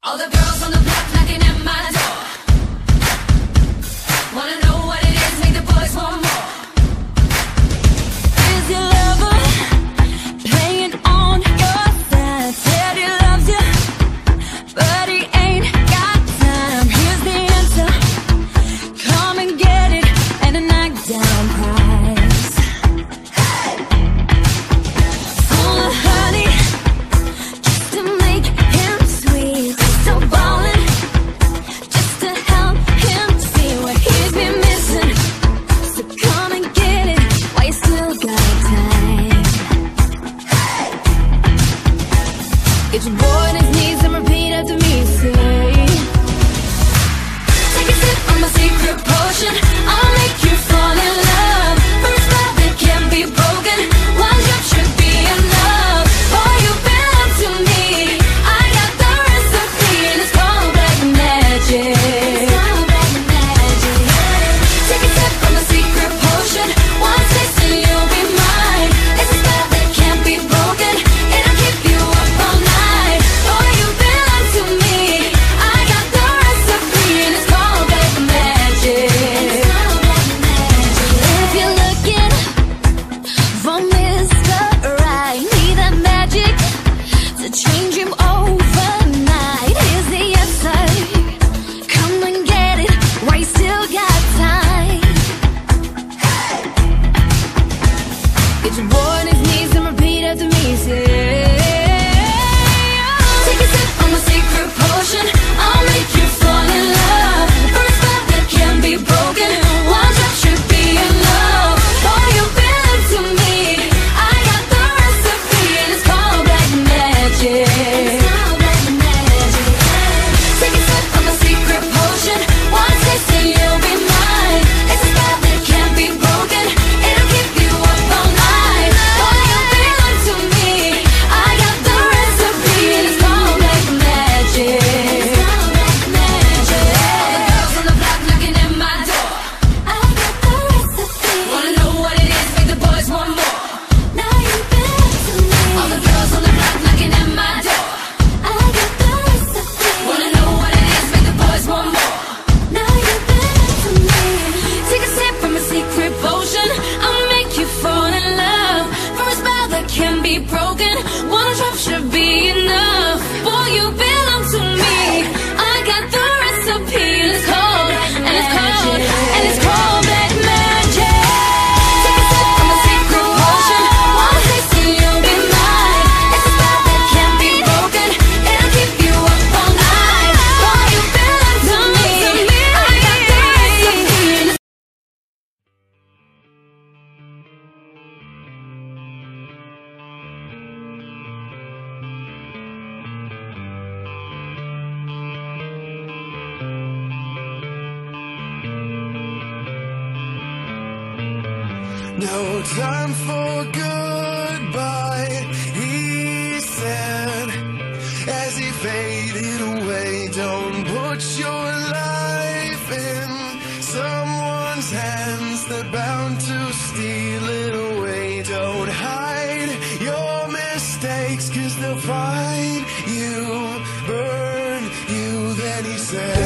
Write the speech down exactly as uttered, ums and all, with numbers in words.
All the girls on the block knocking at my door. Wanna know what it is, make the boys want more. Is your lover playing on your side? Said he loves you, but he ain't got time. Here's the answer, come and get it, and a knockdown prize. Hey! Full of honey, just to make him sweet. So ballin', just to help him see what he's been missing. So come and get it, while you still got time. Hey! Get your boy on his knees and repeat after me, say. Take a sip of my secret potion, I'll make you fall in love. First love that can't be broken, one drop should be enough. Boy, you belong to me, I got the recipe, and it's called black magic. It's called black magic. Take a sip of my secret potion, one taste and you'll be mine. It's a spell that can't be broken, it'll keep you up all night. Boy, you belong to me, I got the recipe, and it's called black magic. It's called black magic. If you're looking for Mister Right, need that magic to change him overnight. Here's the answer, come and get it, while you still got time. Hey! Get your boy on his knees and repeat after me, say. Take a sip of my secret potion, I'll make you fall in love. First love that can't be broken, one drop should be enough. Boy, you belong to me, I got the recipe, and it's called black magic. It's called black magic. Take a sip of my secret potion, one taste and you'll be mine. It's a spell that can't be broken, it'll keep you up all night. Boy, you belong to me, I got the recipe, and it's called black magic. It's called black magic. All the girls on the block knocking at my door. I got the recipe. Wanna know what it is, make the boys want more. Now you belong to me. All the girls on the block knocking at my door. I got the recipe. Wanna know what it is, make the boys want more. Now you belong to me. Take a sip from a secret potion, I'll make you fall in love. For a spell that can be broken, one drop should be enough. Boy, you belong to me, I got the recipe, and it's called, and it's called, and it's called black magic. Take a sip from a secret potion, one taste and you'll be mine. It's a spell that can't be broken, it'll keep you up all night. Boy, you belong to me, I got the recipe, and it's No time for goodbye, he said, as he faded away. Don't put your life in someone's hands, they're bound to steal it away. Don't hide your mistakes, 'cause they'll find you, burn you. Then he said,